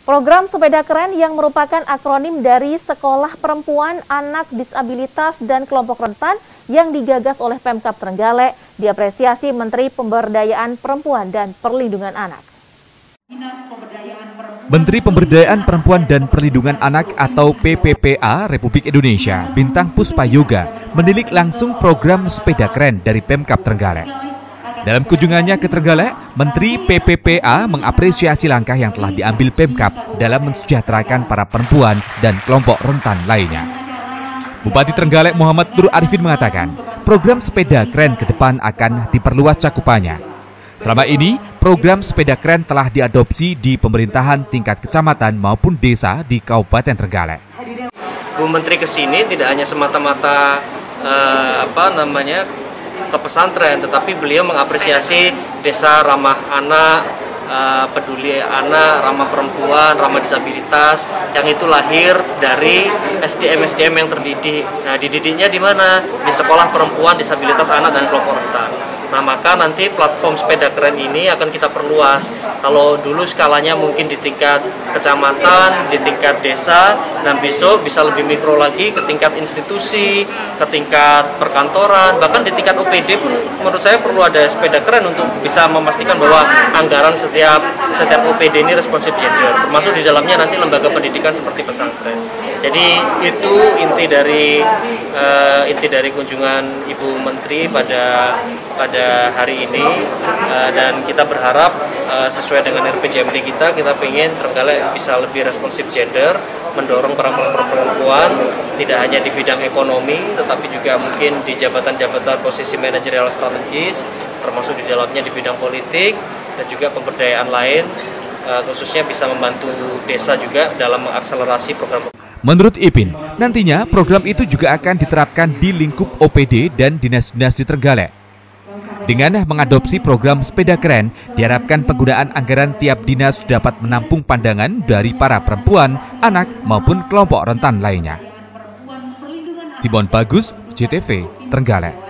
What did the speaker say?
Program Sepeda Keren yang merupakan akronim dari Sekolah Perempuan, Anak Disabilitas, dan Kelompok Rentan yang digagas oleh Pemkab Trenggalek diapresiasi Menteri Pemberdayaan Perempuan dan Perlindungan Anak. Menteri Pemberdayaan Perempuan dan Perlindungan Anak atau PPPA Republik Indonesia, Bintang Puspayoga, menilik langsung program Sepeda Keren dari Pemkab Trenggalek. Dalam kunjungannya ke Trenggalek, Menteri PPPA mengapresiasi langkah yang telah diambil Pemkab dalam mensejahterakan para perempuan dan kelompok rentan lainnya. Bupati Trenggalek Muhammad Nur Arifin mengatakan, program Sepeda Keren ke depan akan diperluas cakupannya. Selama ini, program Sepeda Keren telah diadopsi di pemerintahan tingkat kecamatan maupun desa di Kabupaten Trenggalek. Bu Menteri kesini tidak hanya semata-mata ke pesantren, tetapi beliau mengapresiasi desa ramah anak, peduli anak, ramah perempuan, ramah disabilitas, yang itu lahir dari SDM yang terdidik. Nah, dididiknya di mana? Di Sekolah Perempuan, Disabilitas, Anak, dan Kelompok Rentan. Nah, maka nanti platform Sepeda Keren ini akan kita perluas. Kalau dulu skalanya mungkin di tingkat kecamatan, di tingkat desa, dan besok bisa lebih mikro lagi ke tingkat institusi, ke tingkat perkantoran, bahkan di tingkat OPD pun menurut saya perlu ada Sepeda Keren untuk bisa memastikan bahwa anggaran setiap OPD ini responsif gender, termasuk di dalamnya nanti lembaga pendidikan seperti pesantren. Jadi itu inti dari kunjungan Ibu Menteri pada hari ini, dan kita berharap sesuai dengan RPJMD kita ingin Trenggalek bisa lebih responsif gender, mendorong para perempuan tidak hanya di bidang ekonomi, tetapi juga mungkin di jabatan-jabatan posisi manajerial strategis, termasuk di dalamnya di bidang politik dan juga pemberdayaan lain, khususnya bisa membantu desa juga dalam mengakselerasi program. Menurut Ipin, nantinya program itu juga akan diterapkan di lingkup OPD dan dinas-dinas di Trenggalek. Dengan mengadopsi program Sepeda Keren, diharapkan penggunaan anggaran tiap dinas dapat menampung pandangan dari para perempuan, anak, maupun kelompok rentan lainnya. Simon Bagus, JTV, Trenggalek.